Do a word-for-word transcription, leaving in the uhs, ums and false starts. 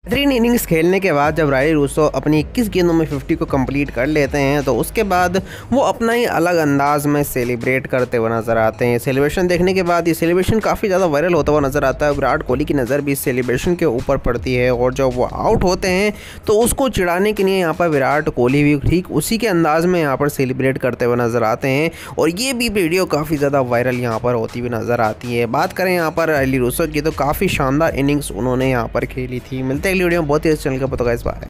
बेहतरीन इनिंग्स खेलने के बाद जब रायली रूसो अपनी इक्कीस गेंदों में पचास को कंप्लीट कर लेते हैं तो उसके बाद वो अपना ही अलग अंदाज में सेलिब्रेट करते हुए नजर आते हैं। सेलिब्रेशन देखने के बाद ये सेलिब्रेशन काफ़ी ज़्यादा वायरल होता हुआ नजर आता है। विराट कोहली की नज़र भी इस सेलिब्रेशन के ऊपर पड़ती है और जब वो आउट होते हैं तो उसको चिढ़ाने के लिए यहाँ पर विराट कोहली भी ठीक उसी के अंदाज में यहाँ पर सेलिब्रेट करते हुए नजर आते हैं और ये भी वीडियो काफ़ी ज़्यादा वायरल यहाँ पर होती हुई नजर आती है। बात करें यहाँ पर रायली रूसो की तो काफ़ी शानदार इनिंग्स उन्होंने यहाँ पर खेली थी। मिलते हैं वीडियो में बहुत ही अच्छे चैनल का पता इस बार।